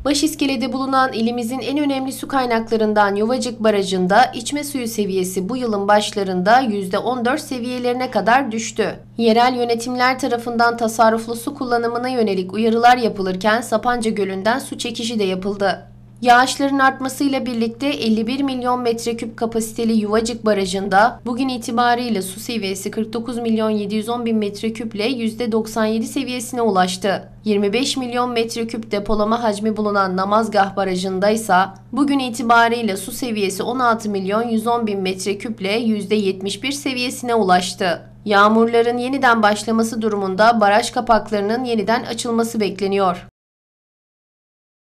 Başiskele'de bulunan ilimizin en önemli su kaynaklarından Yuvacık Barajı'nda içme suyu seviyesi bu yılın başlarında %14 seviyelerine kadar düştü. Yerel yönetimler tarafından tasarruflu su kullanımına yönelik uyarılar yapılırken Sapanca Gölü'nden su çekişi de yapıldı. Yağışların artmasıyla birlikte 51 milyon metreküp kapasiteli Yuvacık Barajı'nda bugün itibariyle su seviyesi 49 milyon 710 bin metreküple %97 seviyesine ulaştı. 25 milyon metreküp depolama hacmi bulunan Namazgah Barajı'nda ise bugün itibariyle su seviyesi 16 milyon 110 bin metreküple %71 seviyesine ulaştı. Yağmurların yeniden başlaması durumunda baraj kapaklarının yeniden açılması bekleniyor.